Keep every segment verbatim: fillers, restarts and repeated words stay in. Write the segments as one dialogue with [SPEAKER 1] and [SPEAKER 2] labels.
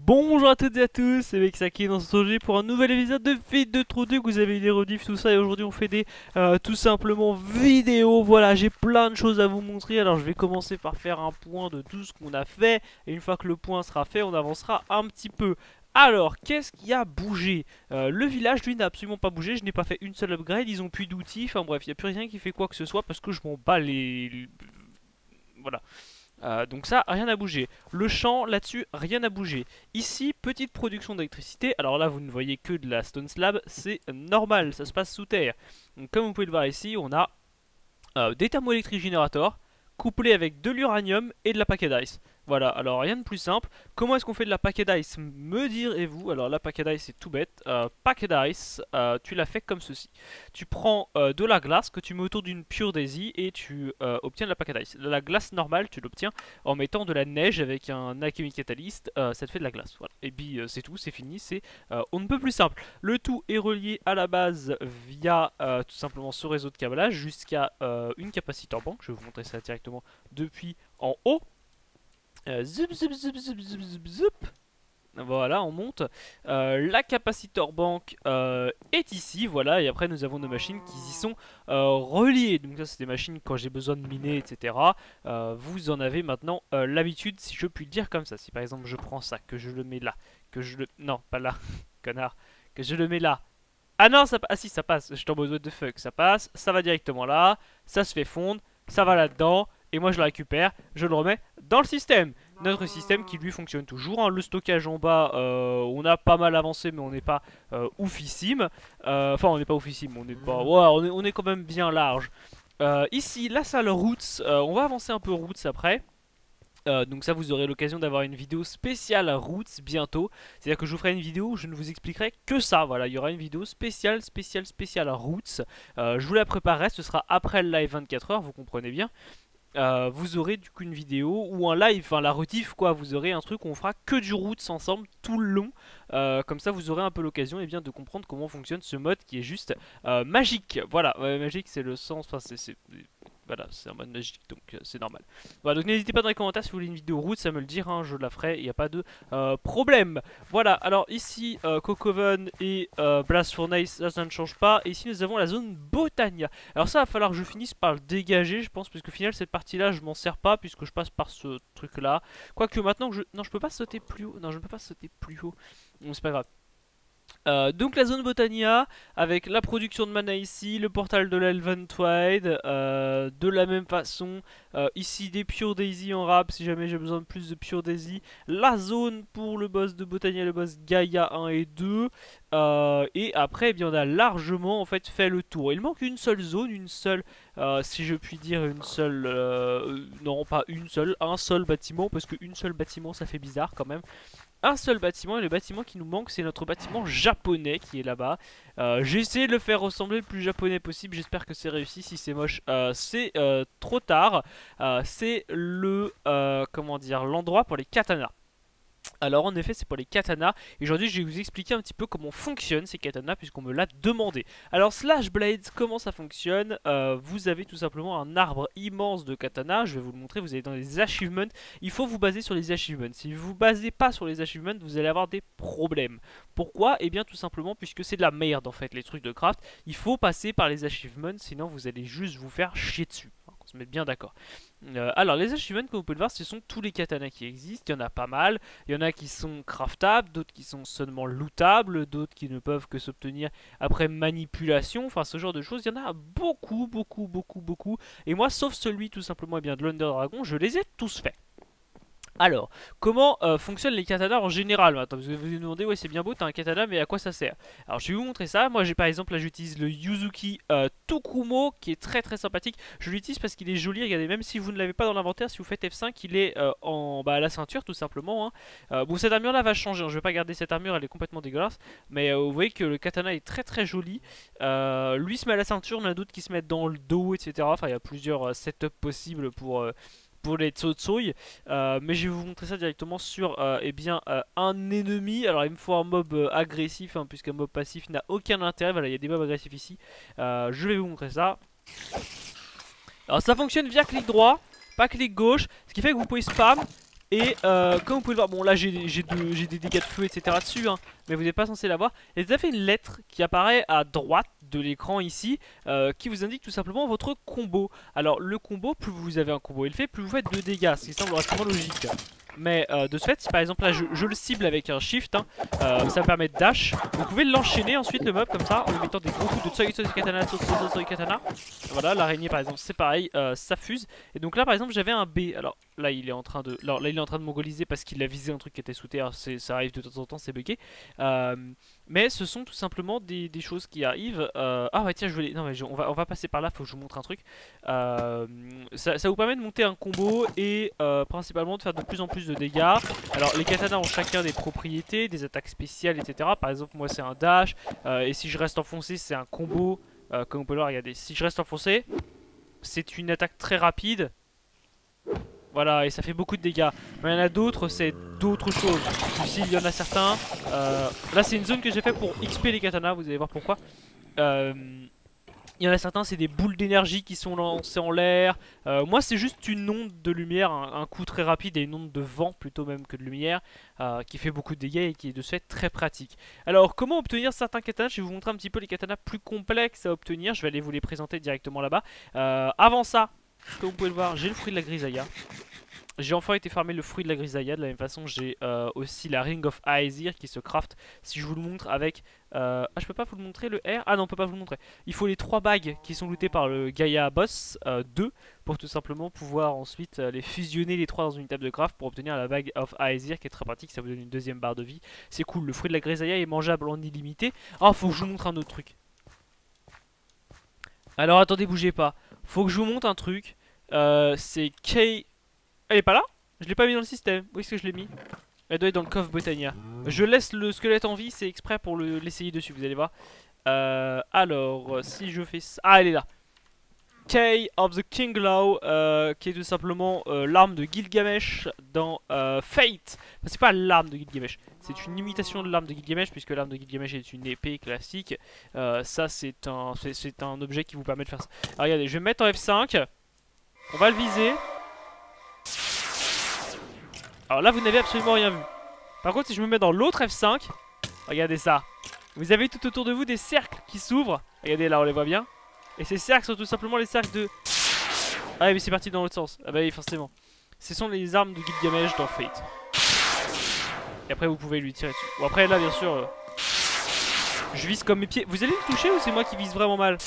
[SPEAKER 1] Bonjour à toutes et à tous, c'est Vexaki dans ce projet pour un nouvel épisode de Feed de Trou deux que vous avez eu des rediffs, tout ça, et aujourd'hui on fait des euh, tout simplement vidéos. Voilà, j'ai plein de choses à vous montrer, alors je vais commencer par faire un point de tout ce qu'on a fait, et une fois que le point sera fait, on avancera un petit peu. Alors, qu'est-ce qui a bougé? euh, Le village, lui, n'a absolument pas bougé, je n'ai pas fait une seule upgrade, ils ont plus d'outils, enfin bref, il n'y a plus rien qui fait quoi que ce soit parce que je m'en bats les... Voilà. Euh, donc ça, rien n'a bougé. Le champ, là-dessus, rien n'a bougé. Ici, petite production d'électricité. Alors là, vous ne voyez que de la stone slab. C'est normal, ça se passe sous terre. Donc comme vous pouvez le voir ici, on a euh, des thermoélectriques générateurs couplés avec de l'uranium et de la paquet d'ice. Voilà, alors rien de plus simple. Comment est-ce qu'on fait de la paquet d'ice, me direz-vous? Alors la paquet d'ice c'est tout bête. euh, Paquet d'ice, euh, tu la fais comme ceci. Tu prends euh, de la glace que tu mets autour d'une pure daisy et tu euh, obtiens de la paquet d'ice. La glace normale tu l'obtiens en mettant de la neige avec un alchemy catalyst, euh, ça te fait de la glace. Voilà. Et puis euh, c'est tout, c'est fini, c'est euh, on ne peut plus simple. Le tout est relié à la base via euh, tout simplement ce réseau de câblage jusqu'à euh, une capacitor bank. Je vais vous montrer ça directement depuis en haut. Euh, zup, zup, zup, zup, zup, zup, zup. Voilà, on monte. Euh, la capacitor bank euh, est ici, voilà. Et après, nous avons nos machines qui y sont euh, reliées. Donc ça, c'est des machines quand j'ai besoin de miner, et cetera. Euh, vous en avez maintenant euh, l'habitude, si je puis le dire comme ça. Si par exemple, je prends ça, que je le mets là, que je le... Non, pas là, connard. Que je le mets là. Ah non, ça... ah si, ça passe. Je tombe au what the fuck. Ça passe, ça va directement là. Ça se fait fondre, ça va là-dedans. Et moi je le récupère, je le remets dans le système. Notre système qui lui fonctionne toujours. Hein. Le stockage en bas, euh, on a pas mal avancé, mais on n'est pas euh, oufissime. Euh, enfin, on n'est pas oufissime, on est pas. Ouais, on est, on est quand même bien large. Euh, ici, la salle Roots, euh, on va avancer un peu Roots après. Euh, donc ça vous aurez l'occasion d'avoir une vidéo spéciale Roots bientôt. C'est à dire que je vous ferai une vidéo où je ne vous expliquerai que ça. Voilà, il y aura une vidéo spéciale, spéciale, spéciale Roots. euh, Je vous la préparerai, ce sera après le live vingt-quatre heures, vous comprenez bien. Euh, vous aurez du coup une vidéo ou un live, enfin la rediff quoi, vous aurez un truc où on fera que du Roots ensemble tout le long. Euh, comme ça vous aurez un peu l'occasion et bien de comprendre comment fonctionne ce mode qui est juste euh, magique. Voilà, ouais, magique c'est le sens, enfin c'est... Voilà, c'est un mode magique donc euh, c'est normal. Voilà, donc n'hésitez pas dans les commentaires si vous voulez une vidéo Roots à me le dire, hein, je la ferai, il n'y a pas de euh, problème. Voilà, alors ici euh, Cocoven et euh, Blast Furnace, ça, ça ne change pas. Et ici nous avons la zone Botania. Alors ça va falloir que je finisse par le dégager je pense, parce qu'au final cette partie là je m'en sers pas puisque je passe par ce truc là. Quoique maintenant que je... Non je peux pas sauter plus haut, non je ne peux pas sauter plus haut, bon c'est pas grave. Euh, donc la zone Botania avec la production de mana ici, le portal de l'Elventwide, euh, de la même façon, euh, ici des Pure Daisy en rap si jamais j'ai besoin de plus de Pure Daisy, la zone pour le boss de Botania, le boss Gaia un et deux, euh, et après eh bien, on a largement en fait fait le tour. Il manque une seule zone, une seule, euh, si je puis dire une seule, euh, non pas une seule, un seul bâtiment, parce qu'une seule bâtiment ça fait bizarre quand même. Un seul bâtiment, et le bâtiment qui nous manque c'est notre bâtiment japonais qui est là-bas. euh, J'ai essayé de le faire ressembler le plus japonais possible, j'espère que c'est réussi. Si c'est moche euh, c'est euh, trop tard. euh, C'est le, euh, comment dire, l'endroit pour les katanas. Alors en effet c'est pour les katanas et aujourd'hui je vais vous expliquer un petit peu comment fonctionnent ces katanas puisqu'on me l'a demandé. Alors Slash Blades, comment ça fonctionne? euh, Vous avez tout simplement un arbre immense de katanas, je vais vous le montrer, vous allez dans les achievements. Il faut vous baser sur les achievements, si vous vous basez pas sur les achievements vous allez avoir des problèmes. Pourquoi? Et bien tout simplement puisque c'est de la merde en fait les trucs de craft. Il faut passer par les achievements sinon vous allez juste vous faire chier dessus, qu'on se mette bien d'accord. Euh, alors les achievements comme vous pouvez le voir ce sont tous les katanas qui existent, il y en a pas mal. Il y en a qui sont craftables, d'autres qui sont seulement lootables, d'autres qui ne peuvent que s'obtenir après manipulation, enfin ce genre de choses. Il y en a beaucoup, beaucoup, beaucoup, beaucoup. Et moi sauf celui tout simplement eh bien, de l'Under Dragon, je les ai tous faits. Alors, comment euh, fonctionnent les katanas en général? Attends, vous vous demandez, ouais c'est bien beau, t'as un katana, mais à quoi ça sert? Alors je vais vous montrer ça. Moi j'ai par exemple, là j'utilise le Yuzuki euh, Tokumo, qui est très très sympathique. Je l'utilise parce qu'il est joli, regardez, même si vous ne l'avez pas dans l'inventaire, si vous faites F cinq, il est euh, en bas à la ceinture tout simplement. Hein. Euh, bon cette armure là va changer, hein. Je vais pas garder cette armure, elle est complètement dégueulasse. Mais euh, vous voyez que le katana est très très joli. Euh, lui se met à la ceinture, mais il y en a d'autres qui se mettent dans le dos, et cetera. Enfin il y a plusieurs euh, setups possibles pour... Euh, pour les Tsotsoi, euh, mais je vais vous montrer ça directement sur euh, eh bien, euh, un ennemi. Alors il me faut un mob euh, agressif, hein, puisqu'un mob passif n'a aucun intérêt. Voilà, il y a des mobs agressifs ici. Euh, je vais vous montrer ça. Alors ça fonctionne via clic droit, pas clic gauche, ce qui fait que vous pouvez spam Et euh, comme vous pouvez le voir, bon là j'ai de, des dégâts de feu etc dessus hein, mais vous n'êtes pas censé l'avoir. Et ça fait une lettre qui apparaît à droite de l'écran ici, euh, qui vous indique tout simplement votre combo. Alors le combo, plus vous avez un combo élevé, plus vous faites de dégâts, ce qui semble relativement logique. Mais euh, de ce fait, si par exemple là je, je le cible avec un shift, hein, euh, ça me permet de dash. Vous pouvez l'enchaîner ensuite le mob comme ça en lui mettant des gros coups de Tsoi Tsoi Katana, Tsoi Tsoi Tsoi Katana. Voilà, l'araignée par exemple c'est pareil, euh, ça fuse. Et donc là par exemple j'avais un B. Alors là il est en train de, alors, là il est en train de mongoliser parce qu'il a visé un truc qui était sous terre. Ça arrive de temps en temps, c'est bugué. Euh, mais ce sont tout simplement des, des choses qui arrivent. Euh, ah ouais tiens je vais, non mais je, on va on va passer par là, faut que je vous montre un truc. Euh, ça, ça vous permet de monter un combo et euh, principalement de faire de plus en plus de dégâts. Alors les katanas ont chacun des propriétés, des attaques spéciales etc. Par exemple moi c'est un dash, euh, et si je reste enfoncé c'est un combo, euh, comme vous pouvez le voir, regardez, si je reste enfoncé c'est une attaque très rapide. Voilà, et ça fait beaucoup de dégâts. Mais il y en a d'autres, c'est d'autres choses. Ici il y en a certains, euh, là c'est une zone que j'ai fait pour X P les katanas, vous allez voir pourquoi. euh, Il y en a certains, c'est des boules d'énergie qui sont lancées en l'air. Euh, moi, c'est juste une onde de lumière, un, un coup très rapide et une onde de vent plutôt même que de lumière, euh, qui fait beaucoup de dégâts et qui est de ce fait très pratique. Alors, comment obtenir certains katanas? Je vais vous montrer un petit peu les katanas plus complexes à obtenir. Je vais aller vous les présenter directement là-bas. Euh, avant ça, comme vous pouvez le voir, j'ai le fruit de la grisaille. J'ai enfin été farmer le fruit de la grisaille. De la même façon j'ai euh, aussi la Ring of Aesir qui se craft. Si je vous le montre avec euh... ah je peux pas vous le montrer le R. Ah non on peut pas vous le montrer. Il faut les trois bagues qui sont lootées par le Gaia Boss euh, deux pour tout simplement pouvoir ensuite euh, les fusionner les trois dans une table de craft pour obtenir la bague of Aesir qui est très pratique. Ça vous donne une deuxième barre de vie. C'est cool. Le fruit de la grisaille est mangeable en illimité. Ah faut que je vous montre un autre truc. Alors attendez bougez pas. Faut que je vous montre un truc. euh, C'est K... Elle est pas là? Je l'ai pas mis dans le système. Où est-ce que je l'ai mis? Elle doit être dans le coffre Botania. Je laisse le squelette en vie, c'est exprès pour l'essayer dessus, vous allez voir. Euh, alors, si je fais ça... Ah, elle est là. Key of the King Law, euh, qui est tout simplement euh, l'arme de Gilgamesh dans euh, Fate. Enfin, c'est pas l'arme de Gilgamesh, c'est une imitation de l'arme de Gilgamesh, puisque l'arme de Gilgamesh est une épée classique. Euh, ça, c'est un, c'est un objet qui vous permet de faire ça. Alors, regardez, je vais me mettre en F cinq. On va le viser. Alors là vous n'avez absolument rien vu. Par contre si je me mets dans l'autre F cinq, regardez ça. Vous avez tout autour de vous des cercles qui s'ouvrent. Regardez là on les voit bien. Et ces cercles sont tout simplement les cercles de... Ah mais c'est parti dans l'autre sens. Ah bah oui forcément. Ce sont les armes de Gilgamesh dans Fate. Et après vous pouvez lui tirer dessus. Bon après là bien sûr euh, je vise comme mes pieds. Vous allez le toucher ou c'est moi qui vise vraiment mal?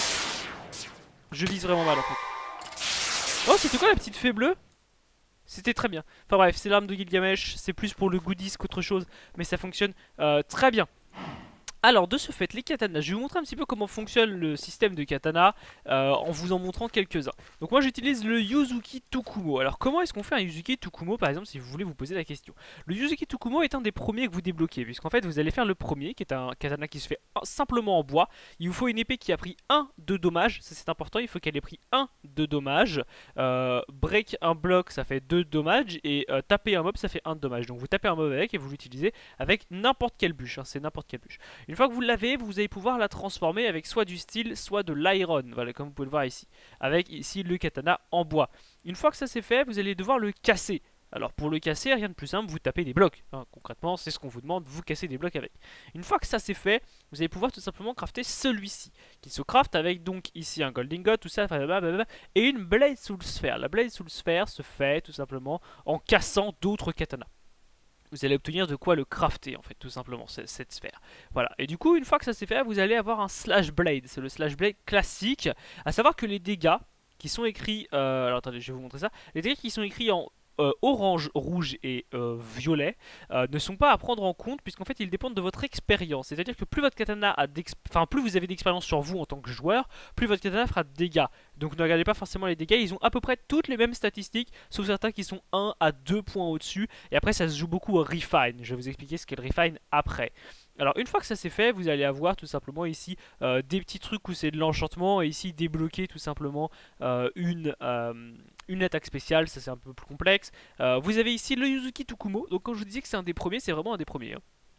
[SPEAKER 1] Je vise vraiment mal en fait. Oh c'était quoi la petite fée bleue? C'était très bien. Enfin bref, c'est l'arme de Gilgamesh, c'est plus pour le goodies qu'autre chose, mais ça fonctionne euh, très bien. Alors de ce fait les katanas, je vais vous montrer un petit peu comment fonctionne le système de katana euh, en vous en montrant quelques-uns. Donc moi j'utilise le Yuzuki Tukumo. Alors comment est-ce qu'on fait un Yuzuki Tukumo par exemple si vous voulez vous poser la question? Le Yuzuki Tukumo est un des premiers que vous débloquez, puisqu'en fait vous allez faire le premier qui est un katana qui se fait simplement en bois. Il vous faut une épée qui a pris un de dommages, ça c'est important, il faut qu'elle ait pris un de dommages. euh, Break un bloc ça fait deux dommages et euh, taper un mob ça fait un de dommage. Donc vous tapez un mob avec et vous l'utilisez avec n'importe quelle bûche, hein, c'est n'importe quelle bûche. Une fois que vous l'avez, vous allez pouvoir la transformer avec soit du steel, soit de l'iron, voilà, comme vous pouvez le voir ici, avec ici le katana en bois. Une fois que ça c'est fait, vous allez devoir le casser. Alors pour le casser, rien de plus simple, vous tapez des blocs, hein. Concrètement c'est ce qu'on vous demande, vous cassez des blocs avec. Une fois que ça c'est fait, vous allez pouvoir tout simplement crafter celui-ci, qui se craft avec donc ici un golden god, tout ça, blablabla, et une blade soul sphere. La blade soul sphere se fait tout simplement en cassant d'autres katanas. Vous allez obtenir de quoi le crafter en fait tout simplement cette sphère. Voilà, et du coup une fois que ça c'est fait, vous allez avoir un slash blade. C'est le slash blade classique. À savoir que les dégâts qui sont écrits euh, alors attendez je vais vous montrer ça. Les dégâts qui sont écrits en euh, orange, rouge et euh, violet euh, ne sont pas à prendre en compte, puisqu'en fait ils dépendent de votre expérience. C'est à dire que plus votre katana a enfin plus vous avez d'expérience sur vous en tant que joueur, plus votre katana fera de dégâts. Donc ne regardez pas forcément les dégâts, ils ont à peu près toutes les mêmes statistiques, sauf certains qui sont un à deux points au dessus. Et après ça se joue beaucoup au refine. Je vais vous expliquer ce qu'est le refine après. Alors une fois que ça c'est fait, vous allez avoir tout simplement ici euh, des petits trucs où c'est de l'enchantement, et ici débloquer tout simplement euh, une, euh, une attaque spéciale, ça c'est un peu plus complexe. Euh, vous avez ici le Yuzuki Tukumo, donc quand je vous disais que c'est un des premiers, c'est vraiment un des premiers. Hein.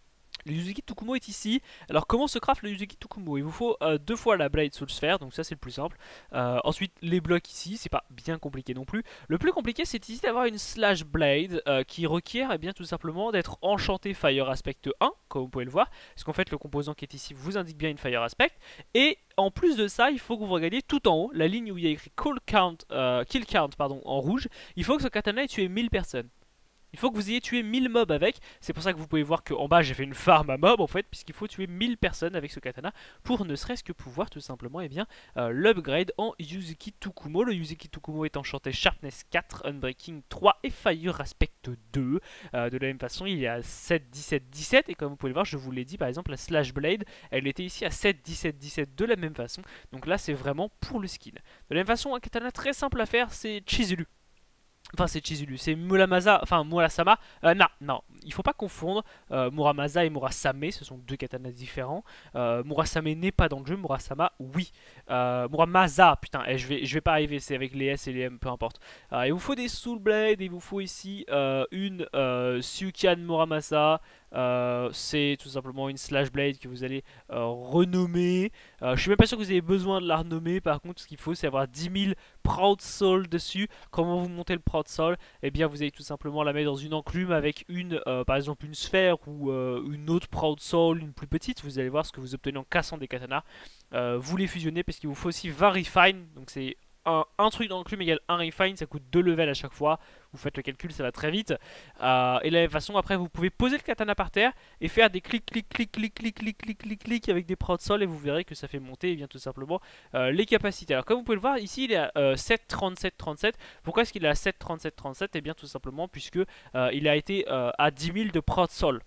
[SPEAKER 1] Le Yuzuki Tukumo est ici. Alors comment se craft le Yuzuki Tukumo? Il vous faut euh, deux fois la Blade Soul Sphere, donc ça c'est le plus simple. Euh, ensuite les blocs ici, c'est pas bien compliqué non plus. Le plus compliqué c'est ici d'avoir une Slash Blade euh, qui requiert eh bien, tout simplement d'être enchanté Fire Aspect un, comme vous pouvez le voir. Parce qu'en fait le composant qui est ici vous indique bien une Fire Aspect. Et en plus de ça, il faut que vous regardiez tout en haut, la ligne où il y a écrit Kill Count, euh, kill count pardon, en rouge. Il faut que ce katana ait tué mille personnes. Il faut que vous ayez tué mille mobs avec. C'est pour ça que vous pouvez voir qu'en bas j'ai fait une farm à mob en fait, puisqu'il faut tuer mille personnes avec ce katana pour ne serait-ce que pouvoir tout simplement eh bien euh, l'upgrade en Yuzuki Tukumo. Le Yuzuki Tukumo est enchanté Sharpness quatre, Unbreaking trois et Fire Aspect deux. Euh, de la même façon il y a sept, dix-sept, dix-sept, et comme vous pouvez le voir, je vous l'ai dit, par exemple la Slash Blade elle était ici à sept, dix-sept, dix-sept de la même façon. Donc là c'est vraiment pour le skin. De la même façon un katana très simple à faire c'est Chizuru. Enfin c'est Chizuru, c'est Muramasa, enfin Murasama, euh, non, non, il faut pas confondre euh, Muramasa et Murasame, ce sont deux katanas différents. euh, Murasame n'est pas dans le jeu, Murasama oui. euh, Muramasa, putain, eh, je, vais, je vais pas arriver, c'est avec les S et les M, peu importe. euh, Il vous faut des Soul Blade, il vous faut ici euh, une euh, Sukian Muramasa. Euh, c'est tout simplement une Slash Blade que vous allez euh, renommer. euh, Je suis même pas sûr que vous ayez besoin de la renommer. Par contre ce qu'il faut c'est avoir dix mille Proud Soul dessus. Comment vous montez le Proud Soul? Eh bien vous allez tout simplement la mettre dans une enclume avec une euh, par exemple une sphère ou euh, une autre Proud Soul, une plus petite. Vous allez voir ce que vous obtenez en cassant des katanas. euh, Vous les fusionnez parce qu'il vous faut aussi vingt refine. Donc c'est Un, un truc dans le club égale un refine, ça coûte deux levels à chaque fois. Vous faites le calcul, ça va très vite. Euh, et de la même façon, après, vous pouvez poser le katana par terre et faire des clics, clics, clics, clics, clics, clics, clics, clics, clics avec des prods sol, et vous verrez que ça fait monter, et bien tout simplement euh, les capacités. Alors, comme vous pouvez le voir, ici, il est à euh, sept, trente-sept, trente-sept. Pourquoi est-ce qu'il est à sept, trente-sept, trente-sept? Et bien tout simplement puisque euh, il a été euh, à dix mille de prod sol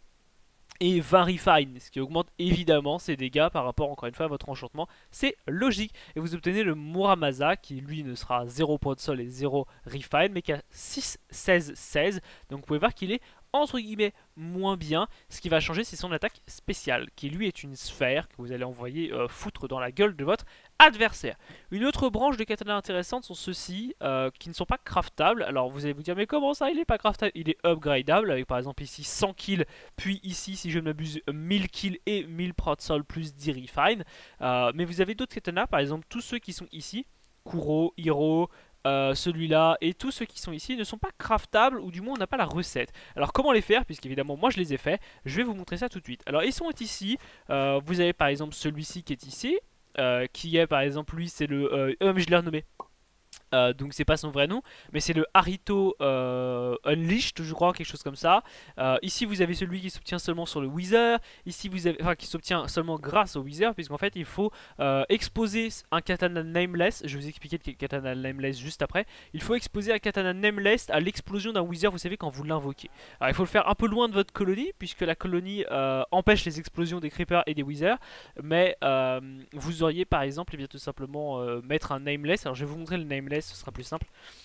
[SPEAKER 1] et vingt refine, ce qui augmente évidemment ses dégâts par rapport encore une fois à votre enchantement, c'est logique. Et vous obtenez le Muramasa qui lui ne sera zéro point de sol et zéro refine, mais qui a six, seize, seize. Donc vous pouvez voir qu'il est entre guillemets moins bien. Ce qui va changer c'est son attaque spéciale, qui lui est une sphère que vous allez envoyer euh, foutre dans la gueule de votre adversaire. Une autre branche de katana intéressante sont ceux-ci, euh, qui ne sont pas craftables. Alors vous allez vous dire mais comment ça il est pas craftable? Il est upgradable avec par exemple ici cent kills, puis ici si je ne m'abuse mille kills et mille prod sol plus dix refine. euh, Mais vous avez d'autres katanas, par exemple tous ceux qui sont ici, Kuro, Hiro, Euh, celui-là et tous ceux qui sont ici ne sont pas craftables, ou du moins on n'a pas la recette. Alors comment les faire, puisqu'évidemment moi je les ai fait, je vais vous montrer ça tout de suite. Alors ils sont ici, euh, vous avez par exemple celui-ci qui est ici, euh, qui est par exemple lui c'est le... Euh, euh, mais je l'ai renommé. Euh, donc c'est pas son vrai nom, mais c'est le Harito euh, Unleashed, je crois, quelque chose comme ça. Euh, ici vous avez celui qui s'obtient seulement sur le Wither. Ici vous avez, enfin qui s'obtient seulement grâce au Wither, puisqu'en fait il faut euh, exposer un katana nameless. Je vais vous expliquer le katana nameless juste après. Il faut exposer un katana nameless à l'explosion d'un Wither, vous savez, quand vous l'invoquez. Alors il faut le faire un peu loin de votre colonie, puisque la colonie euh, empêche les explosions des creepers et des Withers. Mais euh, vous auriez par exemple, et bien tout simplement euh, mettre un nameless. Alors je vais vous montrer le nameless, ce sera plus simple.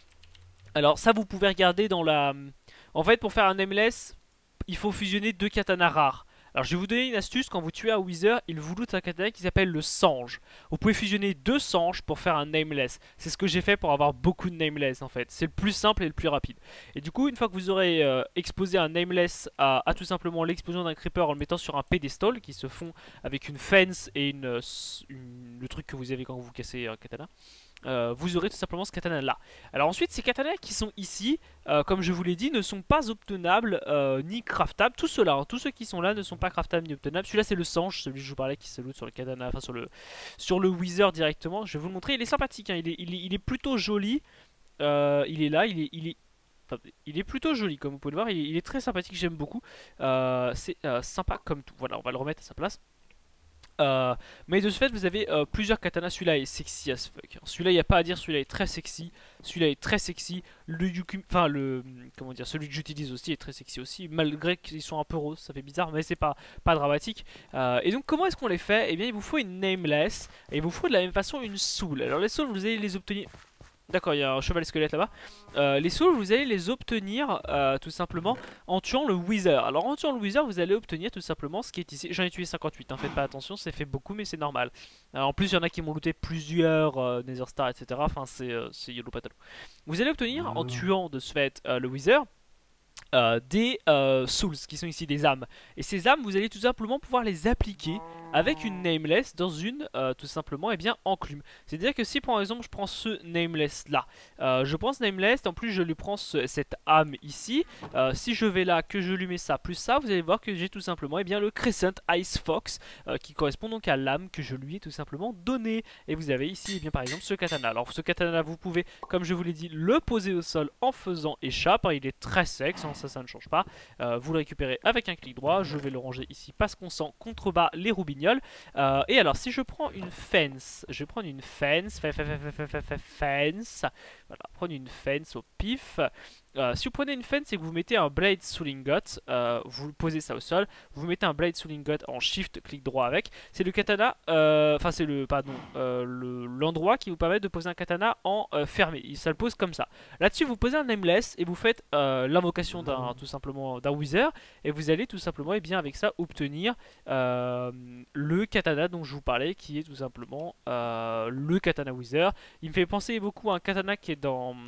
[SPEAKER 1] Alors ça vous pouvez regarder dans la... En fait pour faire un nameless il faut fusionner deux katanas rares. Alors je vais vous donner une astuce, quand vous tuez un Wither il vous loot un katana qui s'appelle le Sange. Vous pouvez fusionner deux Sanges pour faire un nameless. C'est ce que j'ai fait pour avoir beaucoup de nameless en fait. C'est le plus simple et le plus rapide. Et du coup une fois que vous aurez euh, exposé un nameless à, à tout simplement l'explosion d'un creeper en le mettant sur un pédestal qui se fond avec une fence et une, une, le truc que vous avez quand vous cassez un katana, Euh, vous aurez tout simplement ce katana là. Alors ensuite ces katanas qui sont ici, euh, comme je vous l'ai dit, ne sont pas obtenables euh, ni craftables. Tous ceux-là, hein, tous ceux qui sont là ne sont pas craftables ni obtenables. Celui-là c'est le Sange, celui que je vous parlais qui se loot sur le katana, enfin sur le, sur le Wither directement. Je vais vous le montrer, il est sympathique, hein, il, est, il, est, il est plutôt joli. euh, Il est là, il est... Il est Enfin, il est plutôt joli comme vous pouvez le voir, il est, il est très sympathique, j'aime beaucoup. euh, C'est euh, sympa comme tout. Voilà, on va le remettre à sa place. Euh, mais de ce fait vous avez euh, plusieurs katanas. Celui-là est sexy as fuck. Celui-là il n'y a pas à dire, celui-là est très sexy. Celui-là est très sexy. Le Yuki, enfin le, comment dire, celui que j'utilise aussi est très sexy aussi. Malgré qu'ils sont un peu roses, ça fait bizarre, mais c'est pas, pas dramatique. euh, Et donc comment est-ce qu'on les fait? Eh bien il vous faut une nameless. Et il vous faut de la même façon une soul. Alors les souls vous allez les obtenir... D'accord, il y a un cheval squelette là-bas. Euh, les souls, vous allez les obtenir euh, tout simplement en tuant le Wither. Alors en tuant le Wither, vous allez obtenir tout simplement ce qui est ici. J'en ai tué cinquante-huit, hein, faites pas attention, c'est fait beaucoup mais c'est normal. Alors, en plus, il y en a qui m'ont looté plusieurs euh, Nether Star, et cetera. Enfin, c'est euh, YOLO Patalo. Vous allez obtenir en tuant de ce fait euh, le Wither Euh, des euh, souls qui sont ici des âmes, et ces âmes vous allez tout simplement pouvoir les appliquer avec une nameless dans une euh, tout simplement et eh bien enclume. C'est à dire que si par exemple je prends ce nameless là, euh, je prends ce nameless, en plus je lui prends ce, cette âme ici, euh, si je vais là, que je lui mets ça plus ça, vous allez voir que j'ai tout simplement et eh bien le Crescent Ice Fox euh, qui correspond donc à l'âme que je lui ai tout simplement donné. Et vous avez ici et eh bien par exemple ce katana. Alors ce katana vous pouvez, comme je vous l'ai dit, le poser au sol en faisant échappe, il est très sec, sans ça ça ne change pas. Euh, vous le récupérez avec un clic droit, je vais le ranger ici parce qu'on sent contrebas les roubignoles. Euh, et alors si je prends une fence, je vais prendre une fence, fence, voilà, prendre une fence au pif. Euh, si vous prenez une fence et que vous mettez un blade Soul Ingot, euh, vous posez ça au sol, vous mettez un blade Soul Ingot en shift, clic droit avec, c'est le katana, enfin euh, c'est le, pardon, euh, l'endroit le, qui vous permet de poser un katana en euh, fermé, ça le pose comme ça. Là-dessus vous posez un nameless et vous faites euh, l'invocation d'un tout simplement d'un wither, et vous allez tout simplement et bien avec ça obtenir euh, le katana dont je vous parlais, qui est tout simplement euh, le katana wither. Il me fait penser beaucoup à un katana qui est dans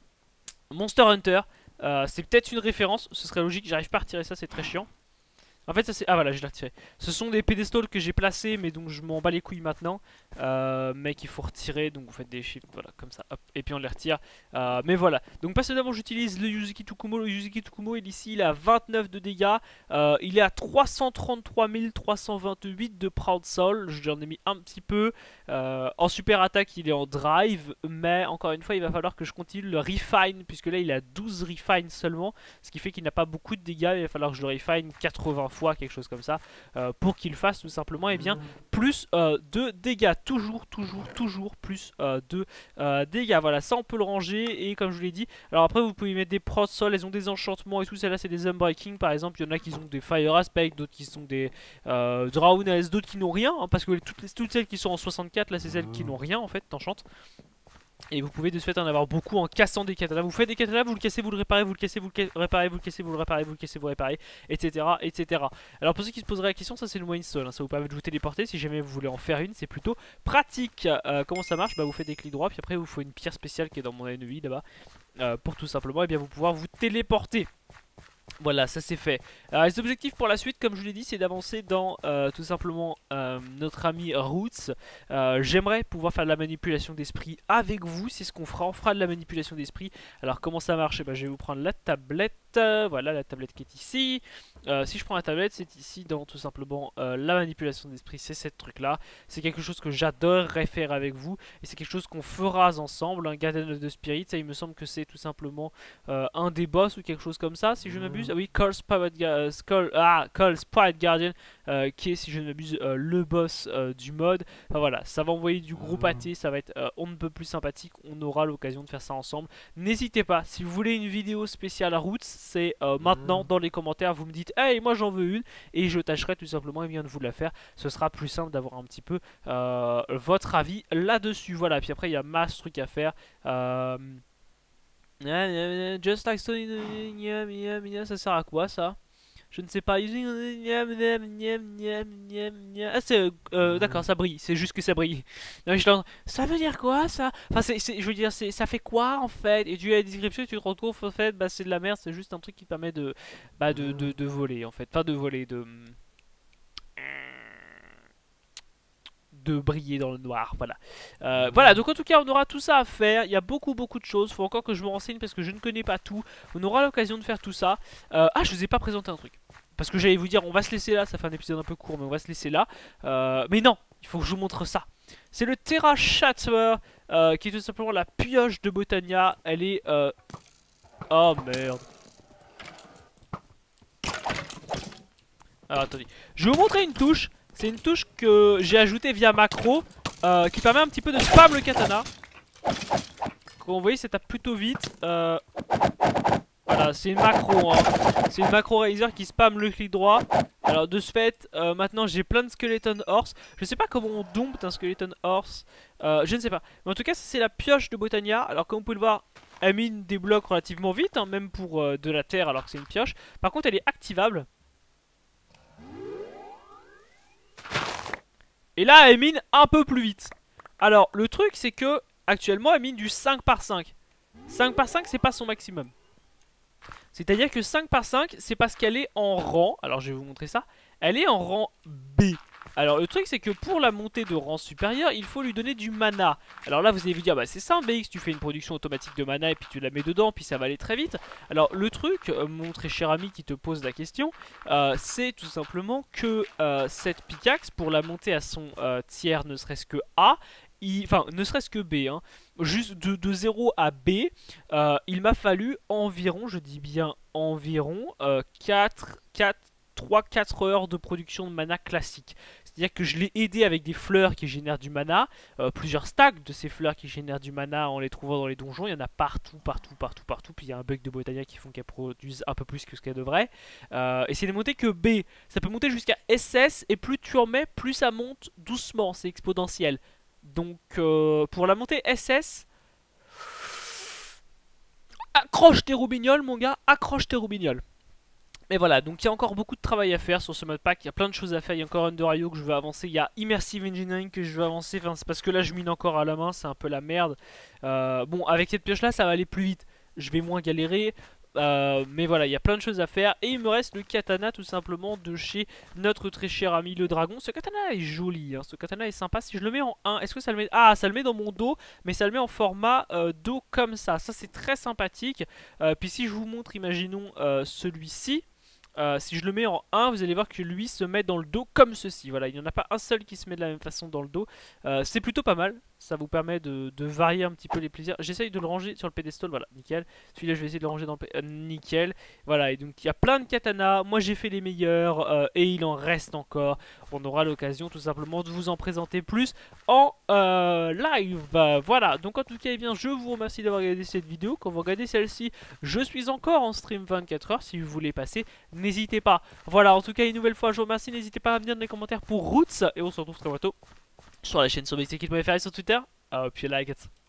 [SPEAKER 1] Monster Hunter, euh, c'est peut-être une référence, ce serait logique, j'arrive pas à retirer ça, c'est très chiant. En fait ça c'est... Ah voilà, je l'ai retiré. Ce sont des pédestals que j'ai placés mais donc je m'en bats les couilles maintenant, euh, mais qu'il faut retirer, donc vous faites des shifts, voilà, comme ça, hop, et puis on les retire. euh, Mais voilà, donc précédemment j'utilise le Yuzuki Tsukumo, le Yuzuki Tsukumo il est ici, il est à vingt-neuf de dégâts, euh, il est à trois cent trente-trois mille trois cent vingt-huit de Proud Soul, j'en ai mis un petit peu, euh, en super attaque il est en drive, mais encore une fois il va falloir que je continue le refine, puisque là il a douze refine seulement, ce qui fait qu'il n'a pas beaucoup de dégâts, il va falloir que je le refine quatre-vingts fois, quelque chose comme ça, euh, pour qu'il fasse tout simplement et eh bien plus euh, de dégâts, toujours toujours toujours plus euh, de euh, dégâts. Voilà, ça on peut le ranger, et comme je vous l'ai dit, alors après vous pouvez mettre des prods sol, elles ont des enchantements et tout, celles-là c'est des unbreaking par exemple, il y en a qui ont des fire aspect, d'autres qui sont des euh, drowness, d'autres qui n'ont rien, hein, parce que toutes, les, toutes celles qui sont en soixante-quatre là c'est celles qui n'ont rien en fait, t'enchantes. Et vous pouvez de ce fait en avoir beaucoup en cassant des katanas. Vous faites des katanas, vous le cassez, vous le réparez, vous le cassez, vous le réparez, vous le cassez, vous le réparez, vous le cassez, vous le réparez, et cetera et cetera. Alors pour ceux qui se poseraient la question, ça c'est le moyen seul, hein. Ça vous permet de vous téléporter si jamais vous voulez en faire une, c'est plutôt pratique. euh, Comment ça marche? Bah vous faites des clics droits, puis après vous faut une pierre spéciale qui est dans mon ennemi là-bas, euh, pour tout simplement et bien vous pouvoir vous téléporter. Voilà, ça c'est fait. Alors, les objectifs pour la suite, comme je vous l'ai dit, c'est d'avancer dans euh, tout simplement euh, notre ami Roots. Euh, J'aimerais pouvoir faire de la manipulation d'esprit avec vous, c'est ce qu'on fera, on fera de la manipulation d'esprit. Alors comment ça marche? Eh ben, je vais vous prendre la tablette, voilà la tablette qui est ici. Euh, si je prends la tablette, c'est ici dans tout simplement euh, la manipulation d'esprit, c'est cette truc là. C'est quelque chose que j'adorerais faire avec vous, et c'est quelque chose qu'on fera ensemble. Un Garden of the Spirit, ça il me semble que c'est tout simplement euh, un des boss ou quelque chose comme ça, si je ne m'abuse. Ah oui, Cole Spirit, Skull, ah, Cole Spirit Guardian, euh, qui est, si je ne m'abuse, euh, le boss euh, du mode. Enfin voilà, ça va envoyer du gros pâté, ça va être euh, on ne peut plus sympathique, on aura l'occasion de faire ça ensemble. N'hésitez pas, si vous voulez une vidéo spéciale Roots, c'est euh, maintenant dans les commentaires, vous me dites hey moi j'en veux une, et je tâcherai tout simplement et bien de vous la faire. Ce sera plus simple d'avoir un petit peu euh, votre avis là-dessus. Voilà, puis après il y a masse trucs à faire. Euh... Just like Stone, ça sert à quoi ça? Je ne sais pas. Ah c'est euh, d'accord, ça brille. C'est juste que ça brille. Non, je ça veut dire quoi ça? Enfin c'est, je veux dire, c'est, ça fait quoi en fait? Et tu as la description, tu te rends compte en fait, bah c'est de la merde. C'est juste un truc qui permet de, bah de, de, de voler en fait, enfin de voler, de de briller dans le noir, voilà. Euh, voilà, donc en tout cas on aura tout ça à faire, il y a beaucoup beaucoup de choses, il faut encore que je me renseigne parce que je ne connais pas tout, on aura l'occasion de faire tout ça. euh, Ah, je vous ai pas présenté un truc, parce que j'allais vous dire on va se laisser là, ça fait un épisode un peu court mais on va se laisser là, euh, mais non, il faut que je vous montre ça. C'est le Terra Shatterer, euh, qui est tout simplement la pioche de Botania, elle est... Euh... Oh merde. Alors attendez, je vais vous montrer une touche. C'est une touche que j'ai ajoutée via macro, euh, qui permet un petit peu de spam le katana. Comme vous voyez, ça tape plutôt vite. Euh, voilà, c'est une macro, hein. C'est une macro Razer qui spam le clic droit. Alors de ce fait, euh, maintenant j'ai plein de Skeleton Horse. Je sais pas comment on dompte un Skeleton Horse. Euh, je ne sais pas. Mais en tout cas, c'est la pioche de Botania. Alors comme vous pouvez le voir, elle mine des blocs relativement vite, hein, même pour euh, de la terre alors que c'est une pioche. Par contre, elle est activable. Et là elle mine un peu plus vite. Alors le truc c'est que actuellement elle mine du cinq par cinq. cinq par cinq c'est pas son maximum. C'est à dire que cinq par cinq c'est parce qu'elle est en rang. Alors je vais vous montrer ça. Elle est en rang B. Alors le truc c'est que pour la montée de rang supérieur il faut lui donner du mana. Alors là vous allez vous dire bah c'est simple B X, tu fais une production automatique de mana et puis tu la mets dedans puis ça va aller très vite. Alors le truc euh, mon très cher ami qui te pose la question euh, c'est tout simplement que euh, cette pickaxe pour la monter à son euh, tiers ne serait-ce que A, il, enfin ne serait-ce que B hein, juste de, de zéro à B euh, il m'a fallu environ, je dis bien environ euh, quatre, quatre, trois quatre heures de production de mana classique. C'est-à-dire que je l'ai aidé avec des fleurs qui génèrent du mana, euh, plusieurs stacks de ces fleurs qui génèrent du mana en les trouvant dans les donjons, il y en a partout, partout, partout, partout, puis il y a un bug de Botania qui font qu'elles produisent un peu plus que ce qu'elles devraient. Euh, et c'est de monter que B, ça peut monter jusqu'à S S, et plus tu en mets, plus ça monte doucement, c'est exponentiel. Donc euh, pour la montée S S, accroche tes roubignoles mon gars, accroche tes roubignoles. Mais voilà, donc il y a encore beaucoup de travail à faire sur ce mode pack, il y a plein de choses à faire, il y a encore Under I O que je veux avancer, il y a Immersive Engineering que je veux avancer, enfin c'est parce que là je mine encore à la main, c'est un peu la merde. Euh, bon, avec cette pioche là ça va aller plus vite, je vais moins galérer, euh, mais voilà, il y a plein de choses à faire. Et il me reste le katana tout simplement de chez notre très cher ami le dragon. Ce katana est joli, hein, ce katana est sympa. Si je le mets en un, est-ce que ça le met... Ah, ça le met dans mon dos, mais ça le met en format euh, dos comme ça, ça c'est très sympathique. euh, Puis si je vous montre, imaginons euh, celui-ci. Euh, si je le mets en un, vous allez voir que lui se met dans le dos comme ceci. Voilà, il n'y en a pas un seul qui se met de la même façon dans le dos. Euh, c'est plutôt pas mal. Ça vous permet de, de varier un petit peu les plaisirs. J'essaye de le ranger sur le pédestal. Voilà, nickel. Celui-là, je vais essayer de le ranger dans le... Euh, nickel. Voilà, et donc il y a plein de katanas. Moi, j'ai fait les meilleurs. Euh, et il en reste encore. On aura l'occasion tout simplement de vous en présenter plus en euh, live. Euh, voilà, donc en tout cas, eh bien, je vous remercie d'avoir regardé cette vidéo. Quand vous regardez celle-ci, je suis encore en stream vingt-quatre heures. Si vous voulez passer, n'hésitez pas. Voilà, en tout cas, une nouvelle fois, je vous remercie. N'hésitez pas à me dire dans les commentaires pour Roots. Et on se retrouve très bientôt sur la chaîne sur bixekid point F R et sur Twitter. Euh, puis like.